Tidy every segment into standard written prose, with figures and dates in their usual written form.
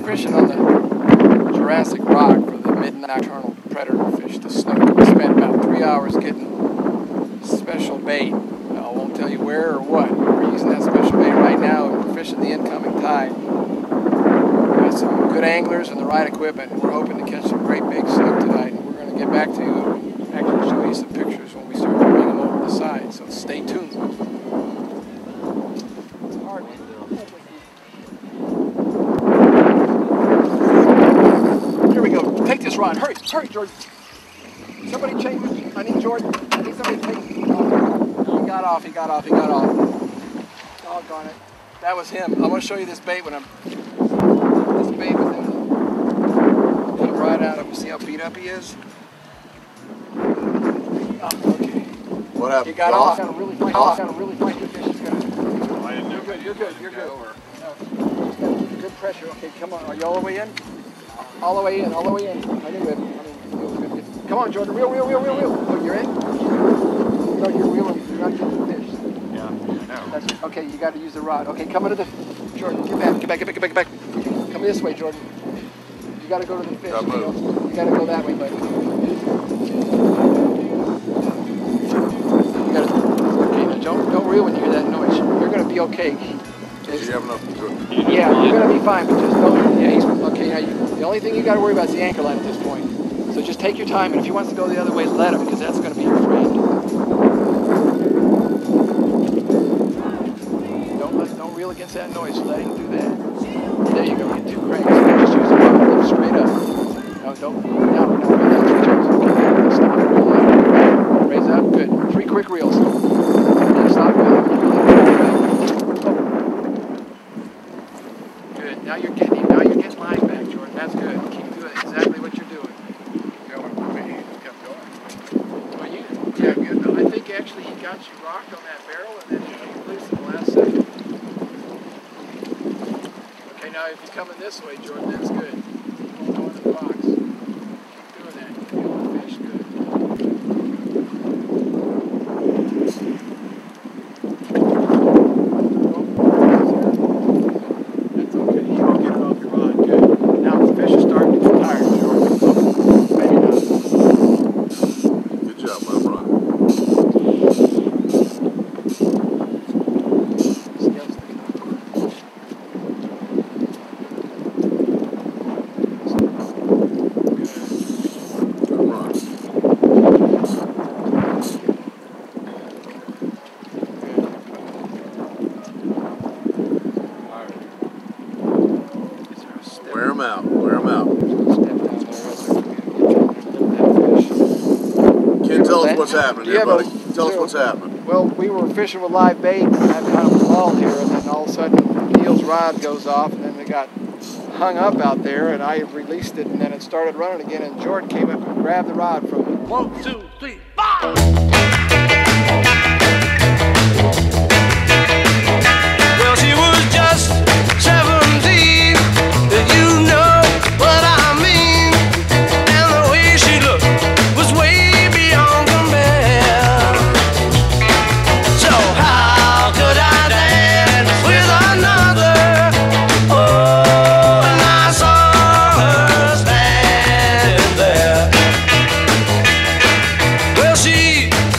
fishing on the Jurassic Rock for the mid-nocturnal predator fish, the snook. We spent about 3 hours getting special bait. I won't tell you where or what. We're using that special bait right now, and we're fishing the incoming tide. We've got some good anglers and the right equipment, and we're hoping to catch some great big snook tonight. And we're going to get back to you and actually show you some pictures when we start bringing them over the side. So stay tuned. It's hard. Here we go. Take this rod. Hurry, hurry, Jordan. Somebody change it. I need Jordan. I need somebody to take it. Oh, he got off. He got off. He got off. Doggone it. That was him. I want to show you this bait when I'm. This bait was in the right out of him. See how beat up he is? Oh, okay. What happened? He got off. Got a really fine. Got a really fine good fish. I didn't know. You're good. You're good. No, good pressure. Okay, come on. Are you all the way in? All the way in. All the way in. I knew it. Good. Come on, Jordan. Reel. Oh, you're in? No, you're reeling. You're not getting the fish. Yeah, I know. That's, okay, you got to use the rod. Okay, come into the... Jordan, get back. Come this way, Jordan. You got to go to the fish. You got to go that way, buddy. You got to... Okay, now don't reel when you hear that noise. You're going to be okay. Did you have enough to do it? Yeah, you're going to be fine, but just don't... Yeah, okay, now the only thing you got to worry about is the anchor line at this point. So just take your time, and if he wants to go the other way, let him, because that's going to be your friend. Don't reel against that noise. Let him do that. There you go. Get 2 cranks. Just use the rod. Lift straight up. No, don't. No. Okay, stop. Reel up. Raise up. Good. 3 quick reels. Stop. Good. Now you're getting line back, Jordan. That's good. Keep doing exactly what you're doing. Yeah, good. I think actually he got you rocked on that barrel and then he released in the last second. Okay, now if you're coming this way, Jordan, that's good. Don't go in the box. Keep doing that. You're feeling the fish good. That's okay. You won't get it off your rod. Good. Now the fish are starting to get tired, Jordan. Maybe not. Good job, my brother. Wear them out. Kid, tell us what's happening here, buddy. Tell us what's happening. Well, we were fishing with live bait and had kind of a lull here, and then all of a sudden Neil's rod goes off, and then they got hung up out there, and I released it, and then it started running again, and Jordan came up and grabbed the rod from it. 1, 2, 3, 5! Well, she was just 17, and you know what I mean. And the way she looked was way beyond compare. So how could I dance with another? Oh, and I saw her standing there. Well, she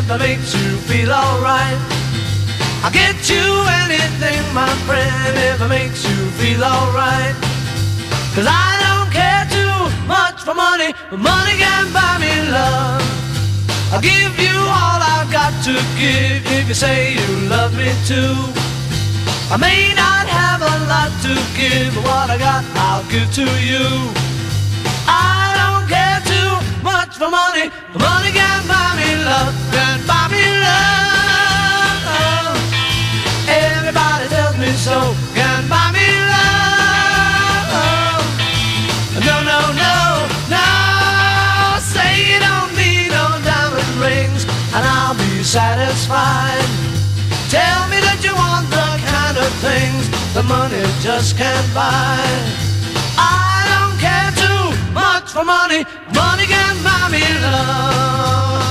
it makes you feel alright. I'll get you anything, my friend, if it makes you feel alright. 'Cause I don't care too much for money, but money can buy me love. I'll give you all I've got to give if you say you love me too. I may not have a lot to give, but what I got I'll give to you. I don't care too much for money, but money can buy me love, can buy me love. Everybody tells me so, can buy me love. No, no, no, no, say you don't need no diamond rings and I'll be satisfied. Tell me that you want the kind of things that money just can't buy. I don't care too much for money, money can buy me love.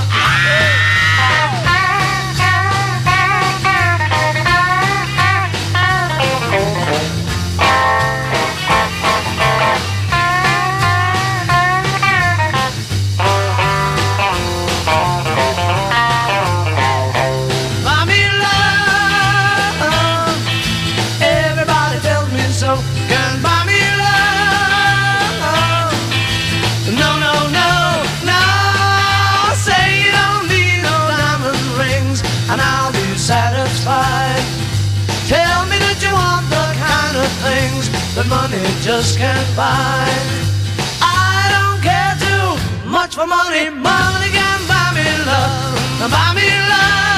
Tell me that you want the kind of things that money just can't buy. I don't care too much for money, money can buy me love, buy me love.